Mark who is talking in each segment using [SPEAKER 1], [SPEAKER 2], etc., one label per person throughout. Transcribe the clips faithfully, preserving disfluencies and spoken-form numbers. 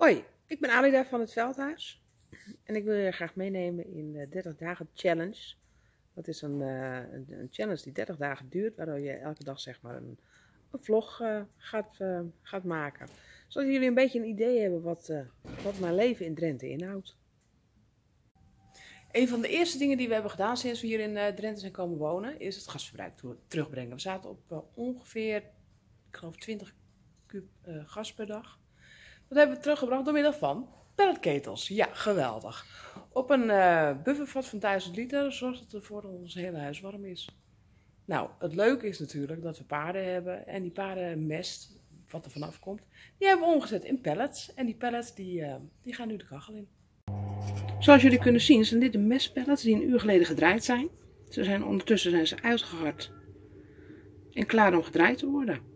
[SPEAKER 1] Hoi, ik ben Alida van het Veldhuis en ik wil je graag meenemen in de dertig dagen challenge. Dat is een, uh, een, een challenge die dertig dagen duurt, waardoor je elke dag zeg maar een, een vlog uh, gaat, uh, gaat maken. Zodat jullie een beetje een idee hebben wat, uh, wat mijn leven in Drenthe inhoudt. Een van de eerste dingen die we hebben gedaan sinds we hier in uh, Drenthe zijn komen wonen, is het gasverbruik terugbrengen. We zaten op uh, ongeveer, ik geloof twintig kub uh, gas per dag. Dat hebben we teruggebracht door middel van pelletketels. Ja, geweldig. Op een uh, buffervat van duizend liter zorgt het ervoor dat ons hele huis warm is. Nou, het leuke is natuurlijk dat we paarden hebben. En die paardenmest, wat er vanaf komt, die hebben we omgezet in pellets. En die pellets die, uh, die gaan nu de kachel in. Zoals jullie kunnen zien zijn dit de mestpellets die een uur geleden gedraaid zijn. Ze zijn ondertussen zijn ze uitgehard en klaar om gedraaid te worden.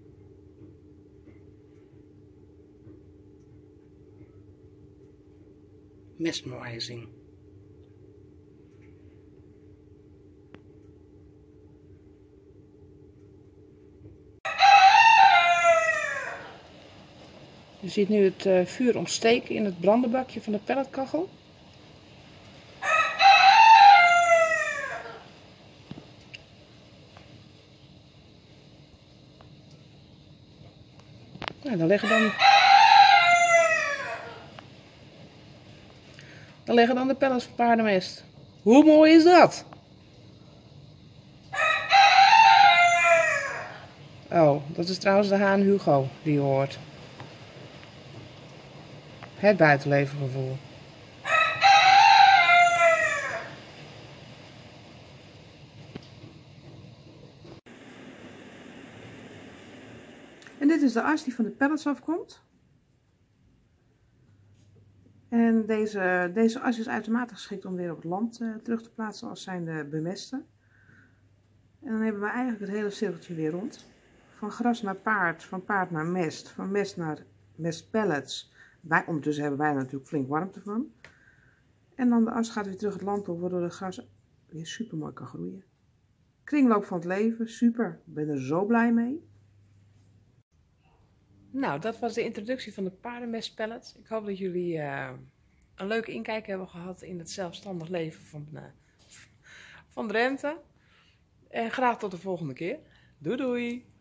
[SPEAKER 1] Mesmerizing. Je ziet nu het uh, vuur ontsteken in het brandenbakje van de pelletkachel. Nou, dan leggen dan... Dan leggen dan de pellets van paardenmest. Hoe mooi is dat? Oh, dat is trouwens de haan Hugo die je hoort. Het buitenlevengevoel. En dit is de as die van de pellets afkomt. En deze, deze as is uitermate geschikt om weer op het land uh, terug te plaatsen als zijnde bemesten. En dan hebben we eigenlijk het hele cirkeltje weer rond. Van gras naar paard, van paard naar mest, van mest naar mestpellets. Wij, ondertussen hebben wij er natuurlijk flink warmte van. En dan de as gaat weer terug het land op, waardoor het gras weer super mooi kan groeien. Kringloop van het leven, super. Ik ben er zo blij mee. Nou, dat was de introductie van de paardenmestpellets. Ik hoop dat jullie uh, een leuke inkijk hebben gehad in het zelfstandig leven van, uh, van Drenthe. En graag tot de volgende keer. Doei doei!